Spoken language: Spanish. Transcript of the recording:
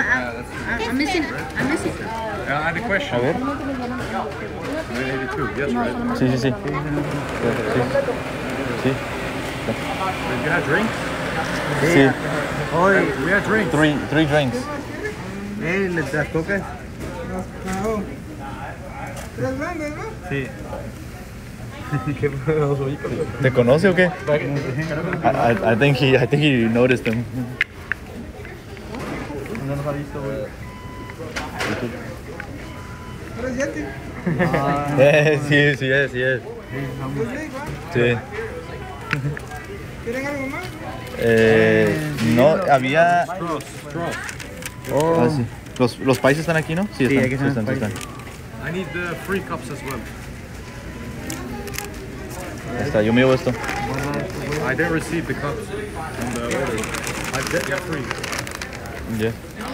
I'm missing. I had a question. A ver. 982, yes, right? Sí, sí, sí. Sí. Did you have drinks? Sí. We had drinks. Three drinks. ¿Las cocas? Sí. ¿Te conoce o qué? I think he noticed them. No nos ha visto, güey. Sí, es. Sí. ¿Quieren algo más? No, había... Straws. Ah, sí. Los países están aquí, ¿no? Sí, están. aquí están los países. I need the free cups as well. Ahí está, yo me llevo esto. I didn't receive the cups from the order. Yeah, free. Yeah.